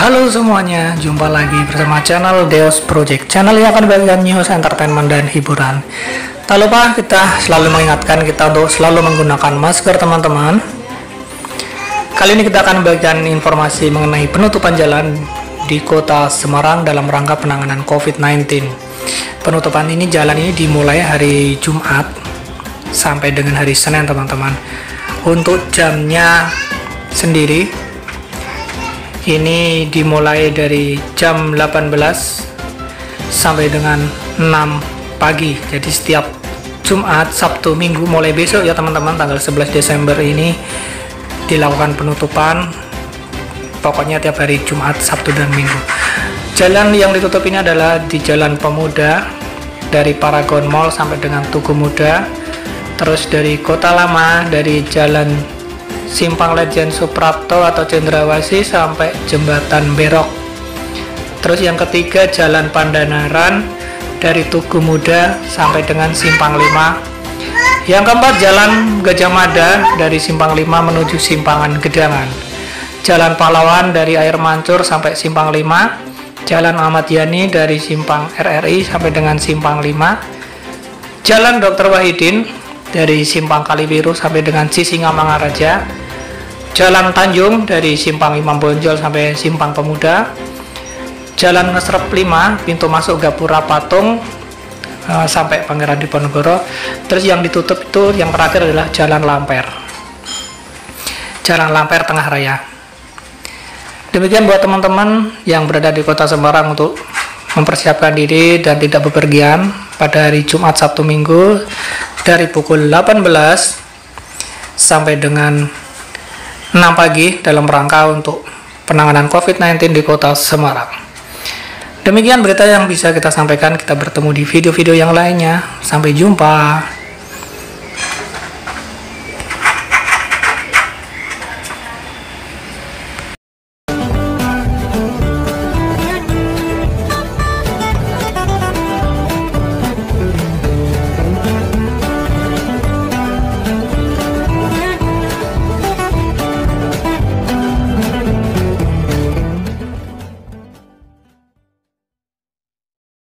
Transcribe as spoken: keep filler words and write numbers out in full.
Halo semuanya, jumpa lagi bersama channel Deos Project, channel yang akan membagikan news, entertainment, dan hiburan. Tak lupa kita selalu mengingatkan kita untuk selalu menggunakan masker, teman-teman. Kali ini kita akan membagikan informasi mengenai penutupan jalan di kota Semarang dalam rangka penanganan covid sembilan belas. Penutupan ini, jalan ini dimulai hari Jumat sampai dengan hari Senin, teman-teman. Untuk jamnya sendiri, ini dimulai dari jam delapan belas sampai dengan enam pagi. Jadi setiap Jumat, Sabtu, Minggu, mulai besok ya teman-teman, tanggal sebelas Desember ini dilakukan penutupan. Pokoknya tiap hari Jumat, Sabtu, dan Minggu. Jalan yang ditutup ini adalah di Jalan Pemuda, dari Paragon Mall sampai dengan Tugu Muda. Terus dari Kota Lama, dari Jalan Simpang Lejen Suprapto atau Cendrawasih sampai Jembatan Berok. Terus yang ketiga, Jalan Pandanaran dari Tugu Muda sampai dengan Simpang lima. Yang keempat, Jalan Gajah Mada dari Simpang lima menuju Simpangan Gedangan. Jalan Pahlawan dari Air Mancur sampai Simpang lima. Jalan Ahmad Yani dari Simpang R R I sampai dengan Simpang lima. Jalan Dokter Wahidin dari Simpang Kalibiru sampai dengan Sisingamangaraja. Jalan Tanjung dari Simpang Imam Bonjol sampai Simpang Pemuda. Jalan Ngesrep lima, pintu masuk Gapura Patung uh, sampai Pangeran Diponegoro. Terus yang ditutup itu yang terakhir adalah Jalan Lamper. Jalan Lamper Tengah Raya. Demikian buat teman-teman yang berada di Kota Semarang untuk mempersiapkan diri dan tidak bepergian pada hari Jumat, Sabtu, Minggu dari pukul delapan belas sampai dengan enam pagi dalam rangka untuk penanganan covid sembilan belas di Kota Semarang. Demikian berita yang bisa kita sampaikan. Kita bertemu di video-video yang lainnya. Sampai jumpa.